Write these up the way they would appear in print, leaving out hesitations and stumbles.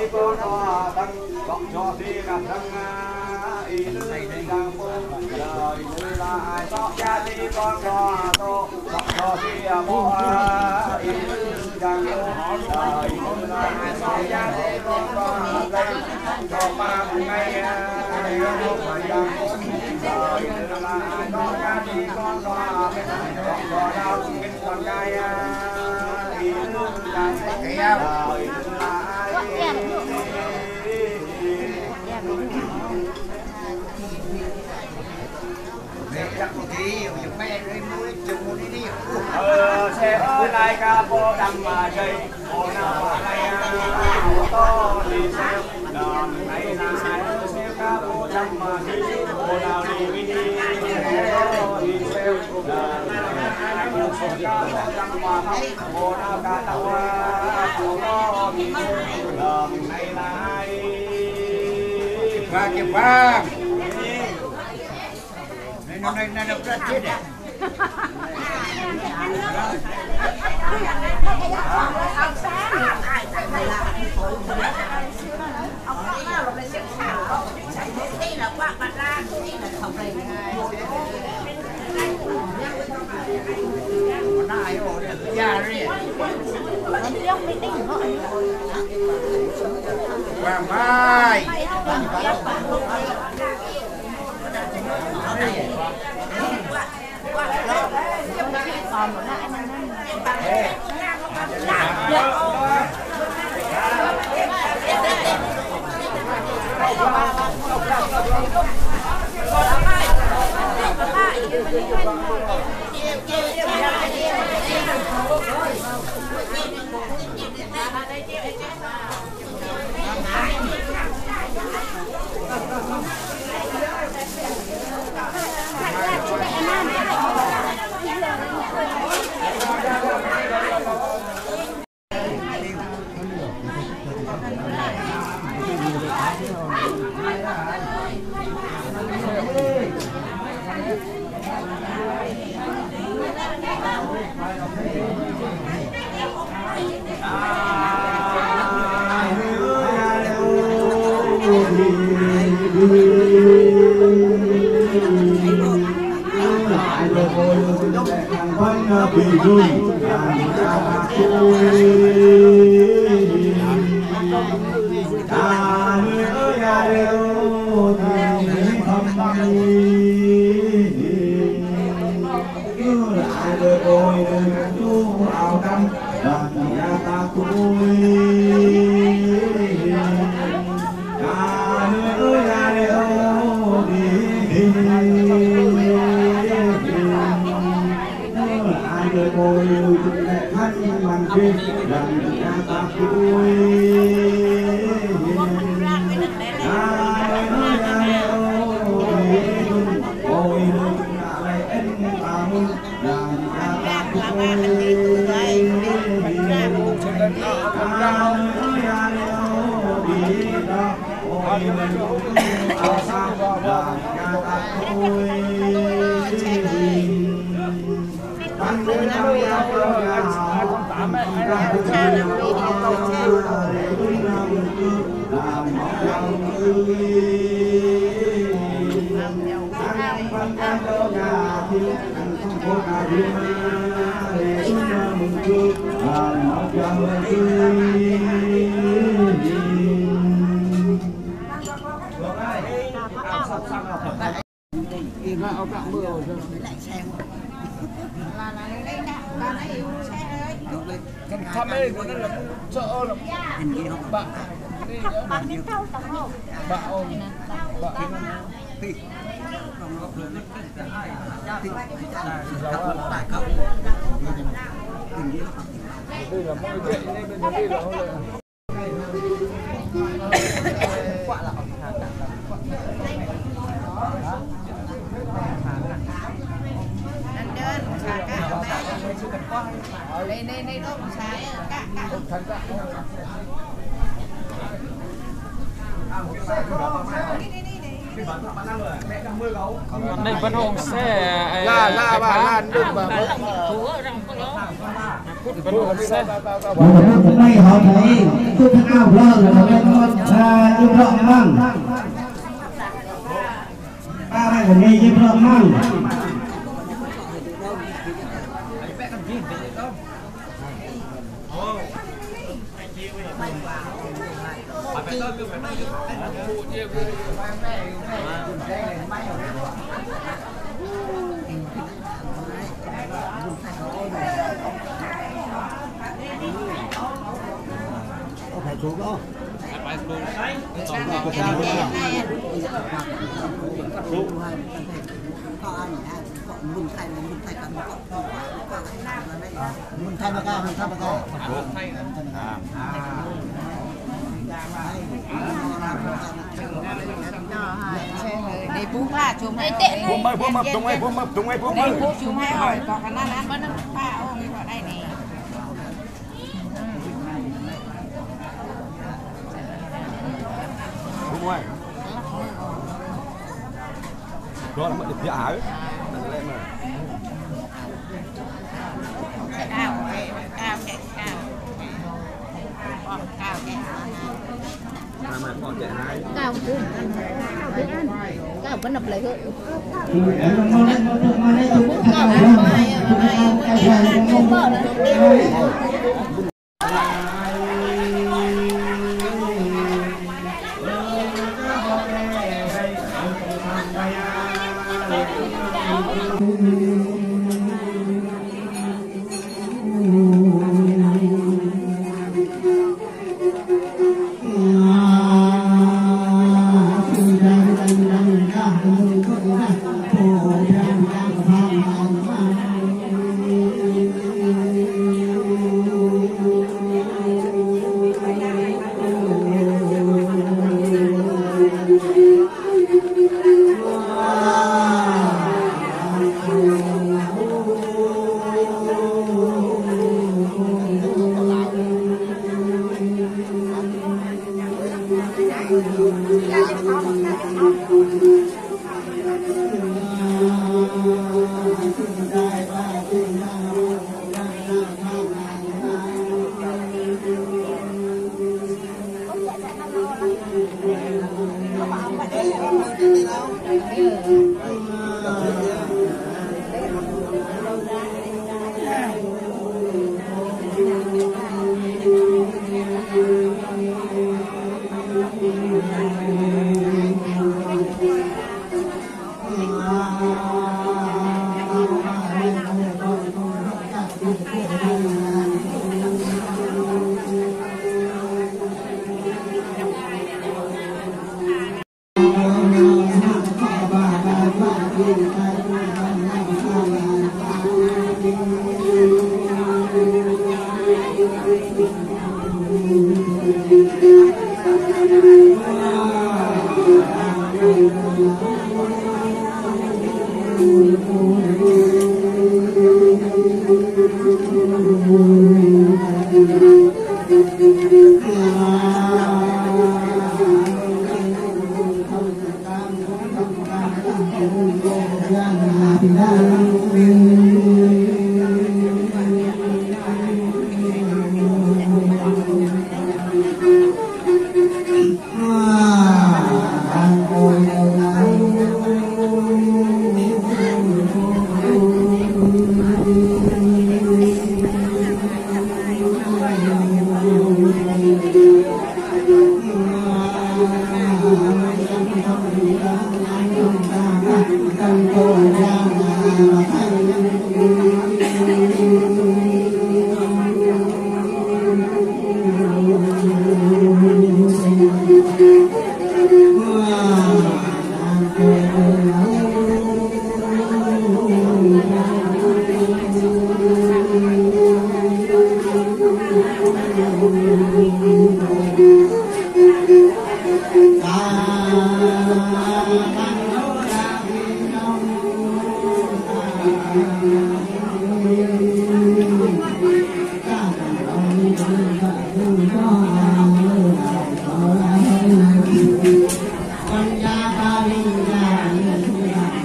con nó tăng gọn cho thì cả thằng ý nữ đang mong đời nữ là ai có cha thì con nó tô gọn cho thì mô ý nữ đang mong đời nữ là ai có cha thì con nó lên cho ba ngày không phải đang mong đời nữ là ai có cha thì con nó lên gọn cho đau kinh con trai ý nữ đang mong đời nữ là xe ơi lại ca bộ đầm mà dây bộ nào mà này to đi xe đầm này là hai xe ca bộ đầm mà dây bộ nào đi đi đi xe đầm này là xe ca bộ đầm mà bộ nào ca tàu bộ đó đi đầm này là hai và kịp vang này nó rất chết đấy. Vàng mai còn một lại bị run thăm đây của nó là chợ lắm bạn bạn đi đâu tao không bạo thì đây là mọi chuyện nên bên đây là không được quạ là đây đâu trái cả đây vẫn hồng xe là bà đừng mà thú ở trong có nó hôm nay họ thấy tôi thân áo lơ là hôm nay con yêu rộng măng ba này của mình yêu rộng măng phải chú đó mình thay mà ca để bún pha chùm hay tệ bún mập tung ấy chùm hay hỏi có khả năng ăn vẫn pha ông vào đây này đúng rồi đó là mất được giả ấy cao mà còn chạy hai cao vẫn nập lấy hơi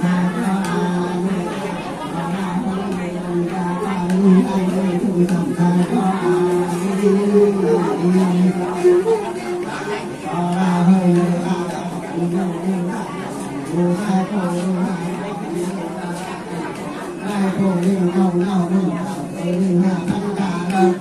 Hãy subscribe cho kênh Ghiền Mì Gõ để không bỏ lỡ những video hấp dẫn.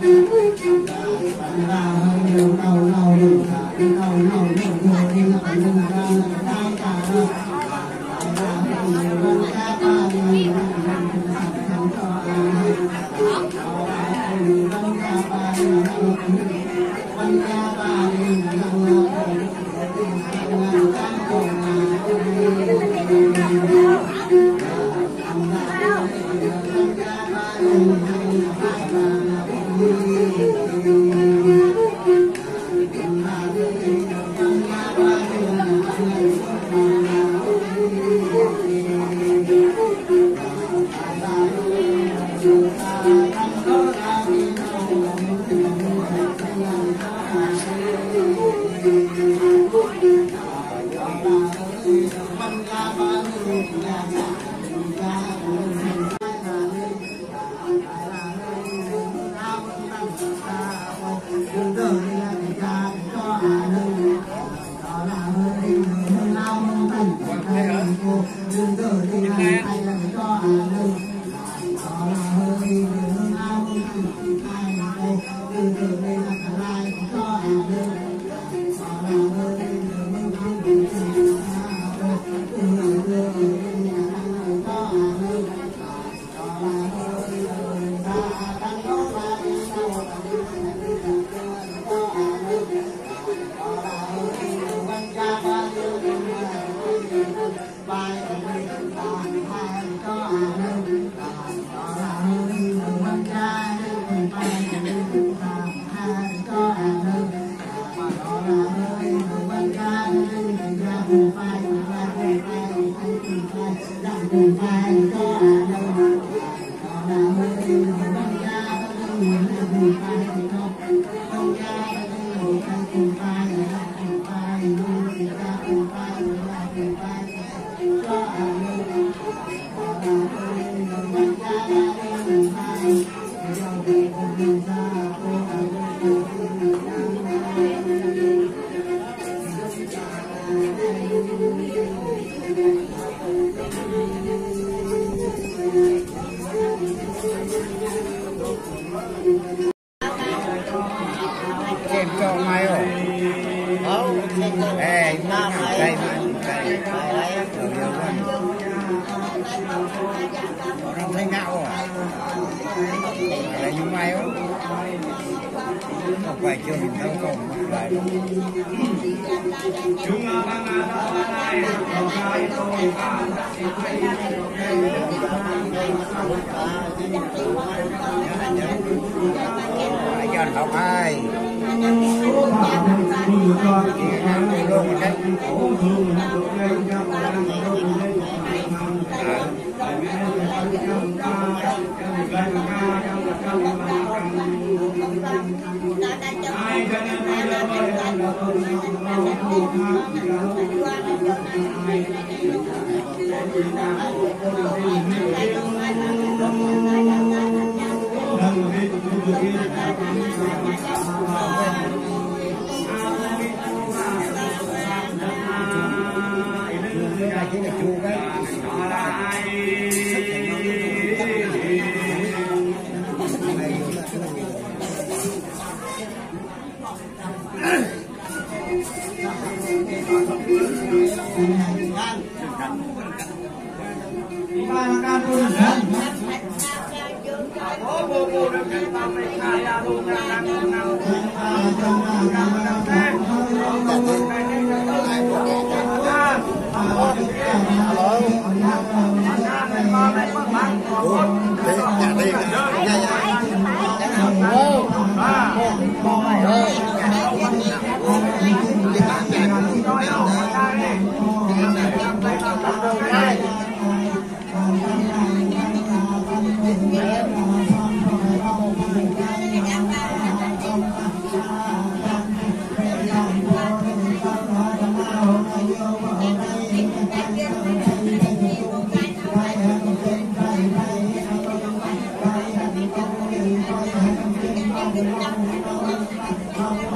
Hãy subscribe cho kênh Ghiền Mì Gõ để không bỏ lỡ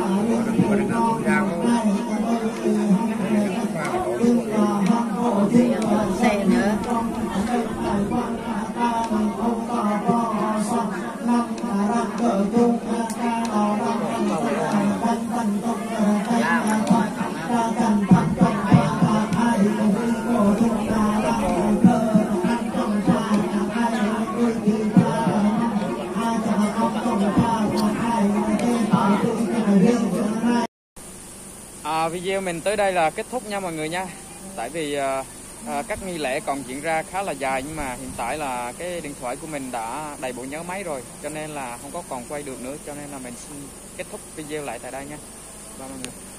xe nữa video mình tới đây là kết thúc nha mọi người nha. Tại vì các nghi lễ còn diễn ra khá là dài, nhưng mà hiện tại là cái điện thoại của mình đã đầy bộ nhớ máy rồi, cho nên là không có còn quay được nữa, cho nên là mình xin kết thúc video lại tại đây nha. Bye mọi người.